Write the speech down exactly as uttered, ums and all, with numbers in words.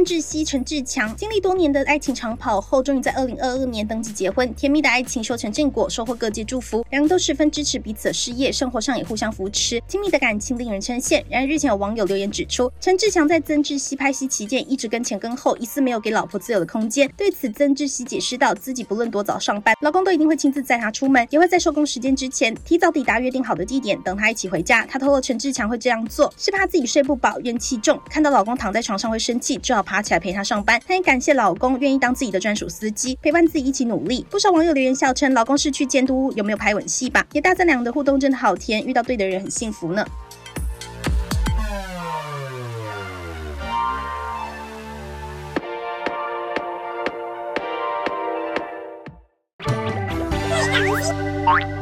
志熙、陈志强经历多年的爱情长跑后，终于在二零二二年登记结婚，甜蜜的爱情修成正果，收获各界祝福。两人都十分支持彼此的事业，生活上也互相扶持，亲密的感情令人称羡。然而日前有网友留言指出，陈志强在曾志熙拍戏期间一直跟前跟后，疑似没有给老婆自由的空间。对此，曾志熙解释道，自己不论多早上班，老公都一定会亲自载她出门，也会在收工时间之前提早抵达约定好的地点，等她一起回家。她透露陈志强会这样做，是怕自己睡不饱，怨气重，看到老公躺在床上会生气，只好爬起来陪他上班。她也感谢老公愿意当自己的专属司机，陪伴自己一起努力。不少网友留言笑称，老公是去监督有没有拍吻戏吧，也大赞两人的互动真的好甜，遇到对的人很幸福呢。 Bye.